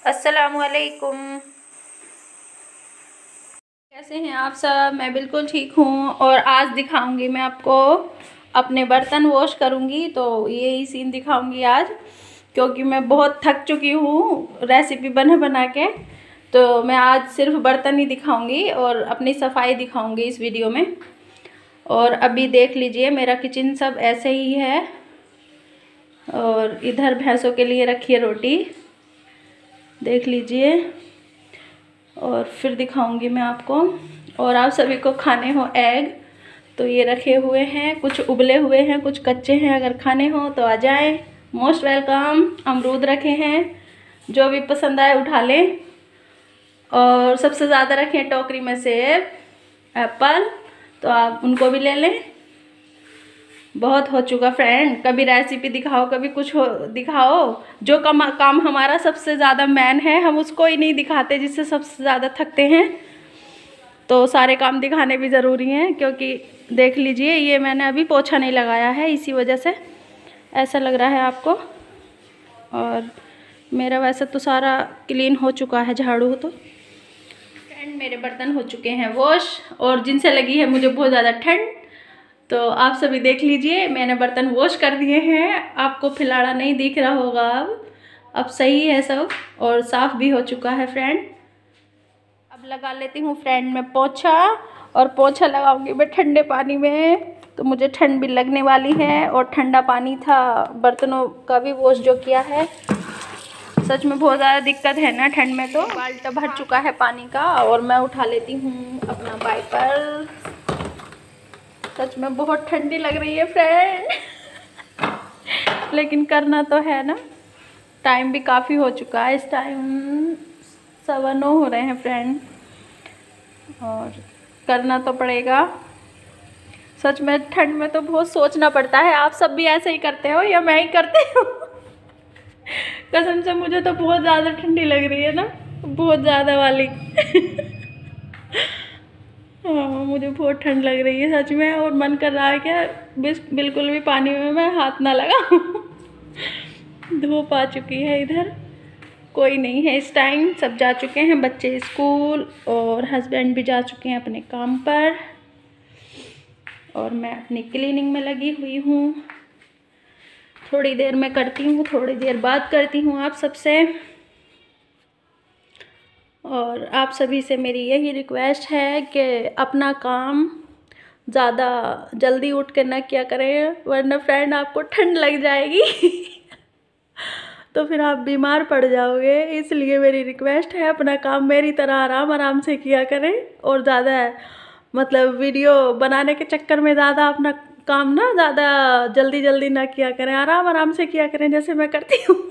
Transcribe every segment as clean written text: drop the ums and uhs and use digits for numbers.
अस्सलामुअलैकुम। कैसे हैं आप सब? मैं बिल्कुल ठीक हूँ। और आज दिखाऊंगी मैं आपको, अपने बर्तन वॉश करूँगी तो यही सीन दिखाऊंगी आज, क्योंकि मैं बहुत थक चुकी हूँ रेसिपी बना बना के। तो मैं आज सिर्फ बर्तन ही दिखाऊंगी और अपनी सफाई दिखाऊंगी इस वीडियो में। और अभी देख लीजिए मेरा किचन सब ऐसे ही है। और इधर भैंसों के लिए रखी है रोटी, देख लीजिए। और फिर दिखाऊंगी मैं आपको। और आप सभी को खाने हो एग तो ये रखे हुए हैं, कुछ उबले हुए हैं कुछ कच्चे हैं। अगर खाने हो तो आ जाएं, मोस्ट वेलकम। अमरूद रखे हैं, जो भी पसंद आए उठा लें। और सबसे ज़्यादा रखें टोकरी में सेब, एप्पल, तो आप उनको भी ले लें। बहुत हो चुका फ्रेंड, कभी रेसिपी दिखाओ कभी कुछ हो दिखाओ। जो काम हमारा सबसे ज़्यादा मैन है, हम उसको ही नहीं दिखाते जिससे सबसे ज़्यादा थकते हैं। तो सारे काम दिखाने भी ज़रूरी हैं, क्योंकि देख लीजिए ये मैंने अभी पोछा नहीं लगाया है, इसी वजह से ऐसा लग रहा है आपको। और मेरा वैसे तो सारा क्लीन हो चुका है, झाड़ू। तो फ्रेंड मेरे बर्तन हो चुके हैं वॉश, और जिनसे लगी है मुझे बहुत ज़्यादा ठंड, तो आप सभी देख लीजिए मैंने बर्तन वॉश कर दिए हैं। आपको फिलाड़ा नहीं दिख रहा होगा, अब सही है सब और साफ़ भी हो चुका है फ्रेंड। अब लगा लेती हूँ फ्रेंड मैं पोछा, और पोछा लगाऊंगी मैं ठंडे पानी में, तो मुझे ठंड भी लगने वाली है। और ठंडा पानी था, बर्तनों का भी वॉश जो किया है। सच में बहुत ज़्यादा दिक्कत है ना ठंड में। तो बाल्टा भर चुका है पानी का, और मैं उठा लेती हूँ अपना वाइपर। सच में बहुत ठंडी लग रही है फ्रेंड लेकिन करना तो है ना। टाइम भी काफ़ी हो चुका है, इस टाइम 9:15 हो रहे हैं फ्रेंड, और करना तो पड़ेगा। सच में ठंड में तो बहुत सोचना पड़ता है। आप सब भी ऐसे ही करते हो या मैं ही करती हूँ कसम से मुझे तो बहुत ज़्यादा ठंडी लग रही है ना, बहुत ज़्यादा वाली हाँ मुझे बहुत ठंड लग रही है सच में। और मन कर रहा है कि बिल्कुल भी पानी में मैं हाथ ना लगाऊं धूप आ चुकी है इधर, कोई नहीं है इस टाइम, सब जा चुके हैं, बच्चे स्कूल और हस्बैंड भी जा चुके हैं अपने काम पर। और मैं अपनी क्लीनिंग में लगी हुई हूँ। थोड़ी देर में करती हूँ, थोड़ी देर बाद करती हूँ आप सबसे। और आप सभी से मेरी यही रिक्वेस्ट है कि अपना काम ज़्यादा जल्दी उठ कर ना किया करें, वरना फ्रेंड आपको ठंड लग जाएगी तो फिर आप बीमार पड़ जाओगे। इसलिए मेरी रिक्वेस्ट है, अपना काम मेरी तरह आराम आराम से किया करें। और ज़्यादा मतलब वीडियो बनाने के चक्कर में ज़्यादा अपना काम ना ज़्यादा जल्दी जल्दी ना किया करें, आराम आराम से किया करें जैसे मैं करती हूँ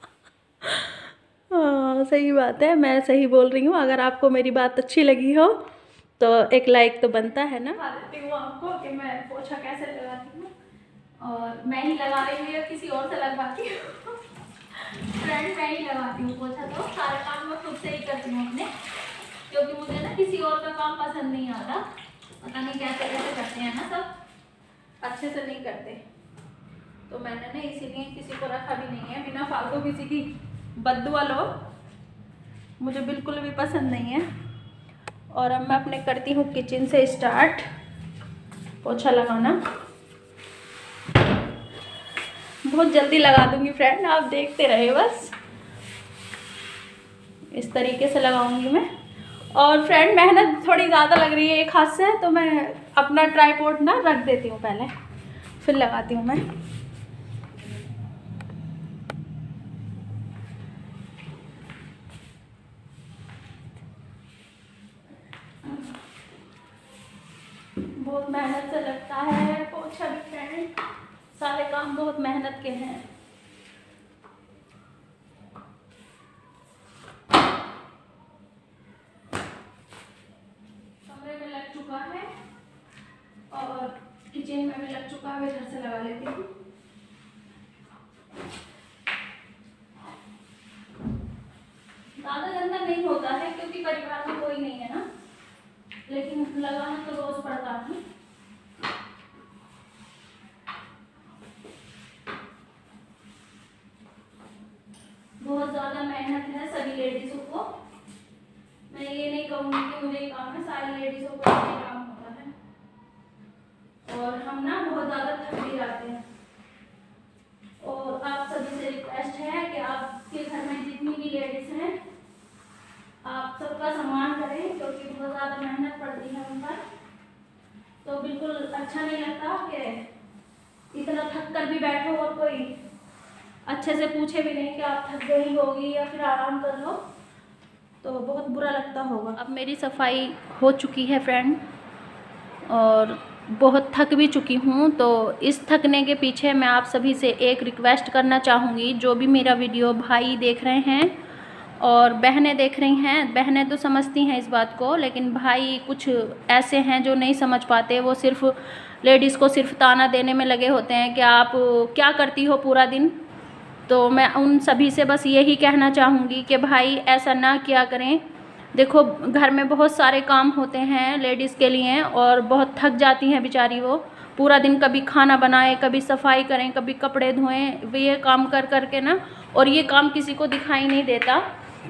हाँ सही बात है, मैं सही बोल रही हूँ। अगर आपको मेरी बात अच्छी लगी हो तो एक लाइक तो बनता है ना। बता देती हूँ आपको कि मैं पोछा कैसे लगाती हूँ, और मैं ही लगा रही हूँ या किसी और से लगवाती हूँ फ्रेंड मैं ही लगाती हूँ पोछा, तो सारे काम मैं खुद से ही करती हूँ अपने, क्योंकि मुझे ना किसी और का काम पसंद नहीं आता। पता नहीं कैसे कैसे करते हैं ना, सब अच्छे से नहीं करते। तो मैंने ना इसीलिए किसी को रखा भी नहीं है, बिना फालतू किसी की बद्दुआ लो मुझे बिल्कुल भी पसंद नहीं है। और अब मैं अपने करती हूँ किचन से स्टार्ट पोछा लगाना। बहुत जल्दी लगा दूंगी फ्रेंड, आप देखते रहे बस। इस तरीके से लगाऊंगी मैं। और फ्रेंड मेहनत थोड़ी ज़्यादा लग रही है एक हाथ से, तो मैं अपना ट्राइपॉड ना रख देती हूँ पहले, फिर लगाती हूँ मैं। बहुत मेहनत से लगता है पोछा भी फ्रेंड, सारे काम बहुत मेहनत के हैं। कमरे में लग चुका है और किचन में भी लग चुका है, इधर से लगा लेती हूँ। ज़्यादा गंदा नहीं होता है क्योंकि परिवार में कोई नहीं है ना, लेकिन लगाना तो रोज पड़ता है। बहुत ज़्यादा मेहनत है सभी लेडीज लेडीज़ों को। मैं ये नहीं कहूँगी कि मुझे ये काम है, सारी लेडीज़ों को ये काम होता है और हम ना बहुत ज़्यादा थक भी जाते हैं। और आप सभी से रिक्वेस्ट है कि आपके घर में जितनी भी लेडीज़ हैं आप सबका सम्मान करें, क्योंकि बहुत ज़्यादा मेहनत पड़ती है उन पर। तो बिल्कुल अच्छा नहीं लगता कि इतना थक कर भी बैठो और कोई अच्छे से पूछे भी नहीं कि आप थक गई होगी या फिर आराम कर लो, तो बहुत बुरा लगता होगा। अब मेरी सफाई हो चुकी है फ्रेंड और बहुत थक भी चुकी हूँ। तो इस थकने के पीछे मैं आप सभी से एक रिक्वेस्ट करना चाहूँगी, जो भी मेरा वीडियो भाई देख रहे हैं और बहनें देख रही हैं। बहनें तो समझती हैं इस बात को, लेकिन भाई कुछ ऐसे हैं जो नहीं समझ पाते। वो सिर्फ लेडीज़ को सिर्फ ताना देने में लगे होते हैं कि आप क्या करती हो पूरा दिन। तो मैं उन सभी से बस यही कहना चाहूँगी कि भाई ऐसा ना किया करें। देखो घर में बहुत सारे काम होते हैं लेडीज़ के लिए और बहुत थक जाती हैं बेचारी वो पूरा दिन। कभी खाना बनाएं, कभी सफाई करें, कभी कपड़े धोएं, ये काम कर कर के ना, और ये काम किसी को दिखाई नहीं देता।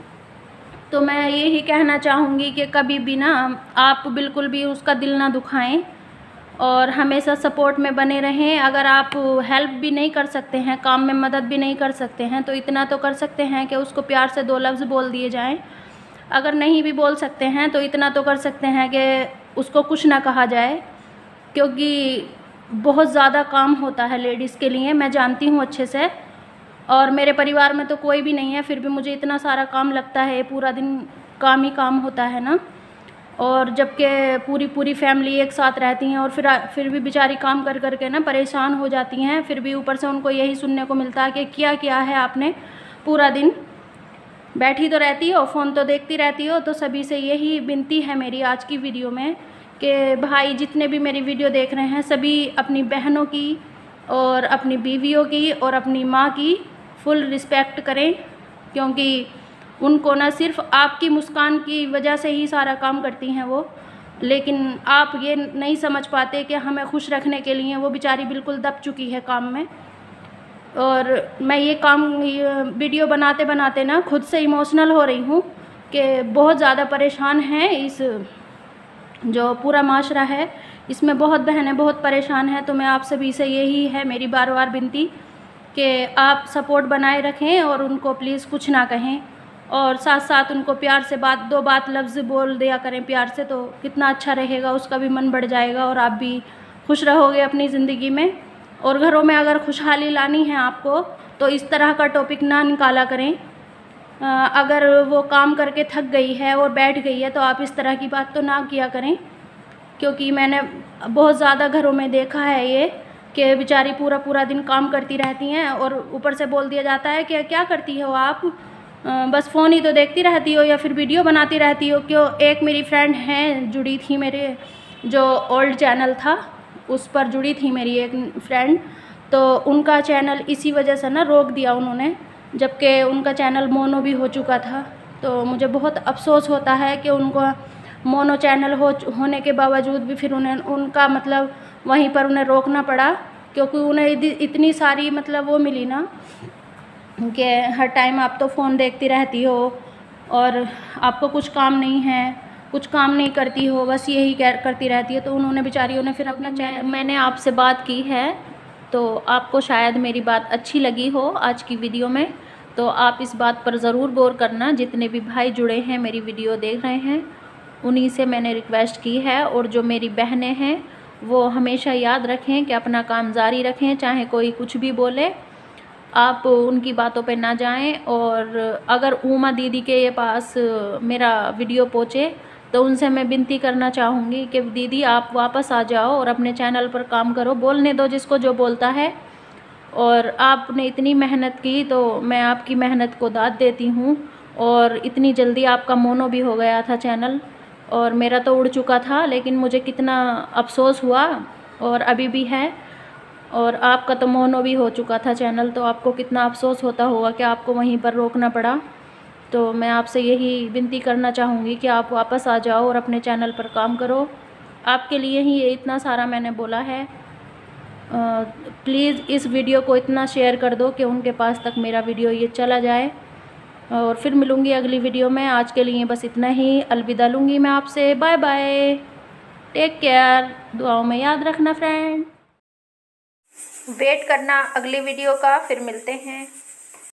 तो मैं यही कहना चाहूँगी कि कभी भी ना आप बिल्कुल भी उसका दिल ना दुखाएं और हमेशा सपोर्ट में बने रहें। अगर आप हेल्प भी नहीं कर सकते हैं, काम में मदद भी नहीं कर सकते हैं, तो इतना तो कर सकते हैं कि उसको प्यार से 2 लफ्ज़ बोल दिए जाएं। अगर नहीं भी बोल सकते हैं तो इतना तो कर सकते हैं कि उसको कुछ ना कहा जाए, क्योंकि बहुत ज़्यादा काम होता है लेडीज़ के लिए। मैं जानती हूँ अच्छे से, और मेरे परिवार में तो कोई भी नहीं है, फिर भी मुझे इतना सारा काम लगता है। पूरा दिन काम ही काम होता है ना, और जबकि पूरी फैमिली एक साथ रहती हैं और फिर भी बेचारी काम कर कर के ना परेशान हो जाती हैं। फिर भी ऊपर से उनको यही सुनने को मिलता है कि क्या है आपने पूरा दिन, बैठी तो रहती हो, फ़ोन तो देखती रहती हो। तो सभी से यही विनती है मेरी आज की वीडियो में कि भाई जितने भी मेरी वीडियो देख रहे हैं सभी अपनी बहनों की और अपनी बीवियों की और अपनी माँ की फुल रिस्पेक्ट करें, क्योंकि उनको ना सिर्फ आपकी मुस्कान की वजह से ही सारा काम करती हैं वो। लेकिन आप ये नहीं समझ पाते कि हमें खुश रखने के लिए वो बेचारी बिल्कुल दब चुकी है काम में। और मैं ये वीडियो बनाते बनाते ना खुद से इमोशनल हो रही हूँ कि बहुत ज़्यादा परेशान हैं। इस जो पूरा माशरा है इसमें बहुत बहनें बहुत परेशान हैं। तो मैं आप सभी से यही है मेरी बार बार विनती कि आप सपोर्ट बनाए रखें और उनको प्लीज़ कुछ ना कहें, और साथ साथ उनको प्यार से 2 बात लफ्ज़ बोल दिया करें प्यार से, तो कितना अच्छा रहेगा। उसका भी मन बढ़ जाएगा और आप भी खुश रहोगे अपनी ज़िंदगी में। और घरों में अगर खुशहाली लानी है आपको तो इस तरह का टॉपिक ना निकाला करें। अगर वो काम करके थक गई है और बैठ गई है तो आप इस तरह की बात तो ना किया करें, क्योंकि मैंने बहुत ज़्यादा घरों में देखा है ये कि बेचारी पूरा दिन काम करती रहती हैं और ऊपर से बोल दिया जाता है कि क्या करती हो आप, बस फ़ोन ही तो देखती रहती हो या फिर वीडियो बनाती रहती हो। क्यों एक मेरी फ्रेंड हैं जुड़ी थी, मेरे जो ओल्ड चैनल था उस पर जुड़ी थी मेरी एक फ्रेंड, तो उनका चैनल इसी वजह से ना रोक दिया उन्होंने, जबकि उनका चैनल मोनो भी हो चुका था। तो मुझे बहुत अफसोस होता है कि उनको मोनो चैनल होने के बावजूद भी फिर उन्हें उनका मतलब वहीं पर उन्हें रोकना पड़ा, क्योंकि उन्हें इतनी सारी मतलब वो मिली ना कि हर टाइम आप तो फ़ोन देखती रहती हो और आपको कुछ काम नहीं है, कुछ काम नहीं करती हो, बस यही करती रहती है। तो उन्होंने बेचारियों ने फिर अपना चैनल, मैंने आपसे बात की है तो आपको शायद मेरी बात अच्छी लगी हो आज की वीडियो में, तो आप इस बात पर ज़रूर गौर करना। जितने भी भाई जुड़े हैं मेरी वीडियो देख रहे हैं उन्हीं से मैंने रिक्वेस्ट की है। और जो मेरी बहनें हैं वो हमेशा याद रखें कि अपना काम जारी रखें, चाहे कोई कुछ भी बोले आप उनकी बातों पे ना जाएं। और अगर उमा दीदी के पास मेरा वीडियो पहुँचे तो उनसे मैं विनती करना चाहूँगी कि दीदी आप वापस आ जाओ और अपने चैनल पर काम करो, बोलने दो जिसको जो बोलता है। और आपने इतनी मेहनत की तो मैं आपकी मेहनत को दाद देती हूँ। और इतनी जल्दी आपका मोनो भी हो गया था चैनल, और मेरा तो उड़ चुका था, लेकिन मुझे कितना अफसोस हुआ और अभी भी है। और आपका तो मोनो भी हो चुका था चैनल, तो आपको कितना अफसोस होता होगा कि आपको वहीं पर रोकना पड़ा। तो मैं आपसे यही विनती करना चाहूँगी कि आप वापस आ जाओ और अपने चैनल पर काम करो। आपके लिए ही ये इतना सारा मैंने बोला है। प्लीज़ इस वीडियो को इतना शेयर कर दो कि उनके पास तक मेरा वीडियो ये चला जाए। और फिर मिलूँगी अगली वीडियो में। आज के लिए बस इतना ही, अलविदा लूँगी मैं आपसे। बाय बाय, टेक केयर, दुआओं में याद रखना फ्रेंड। वेट करना अगली वीडियो का, फिर मिलते हैं।